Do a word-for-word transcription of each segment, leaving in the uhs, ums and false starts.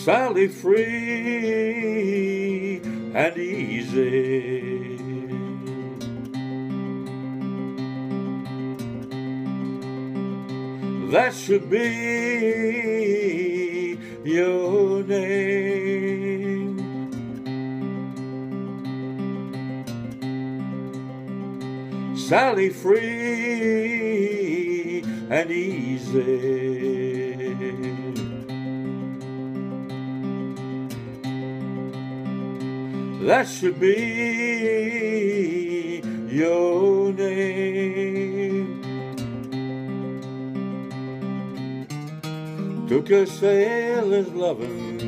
Sally free and easy. That should be your name. Sally free and easy. That should be your name. Took a sailor's loving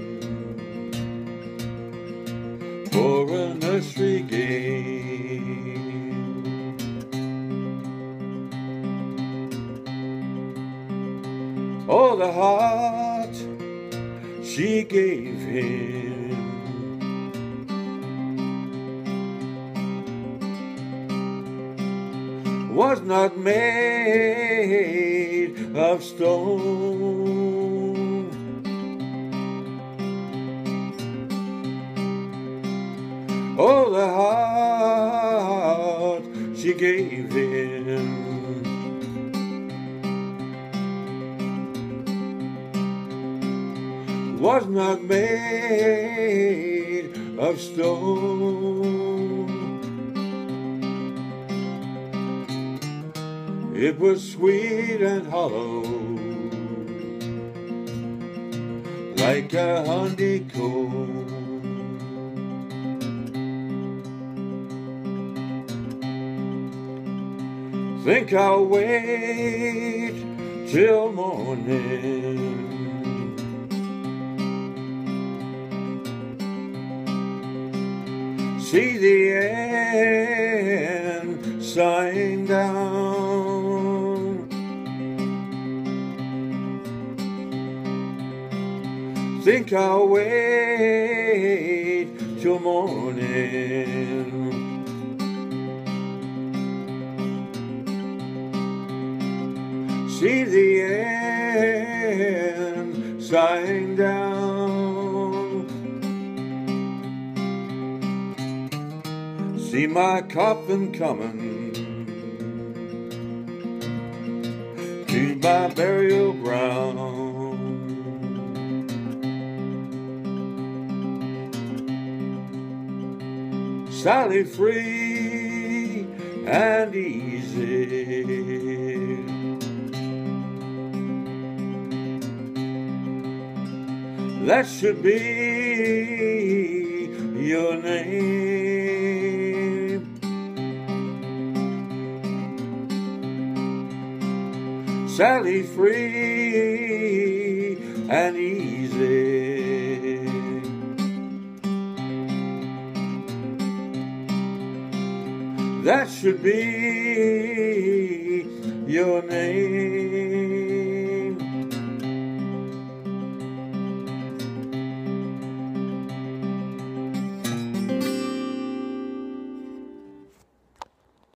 for a nursery game. Oh, the heart she gave him was not made of stone. Oh, the heart she gave him was not made of stone. It was sweet and hollow, like a honeycomb. Think I'll wait till morning, see the end sighing down. Think I'll wait till morning, see the end sighing down. See my coffin coming to my burial ground. Sally free and easy. That should be your name. Sally free and easy. That should be your name.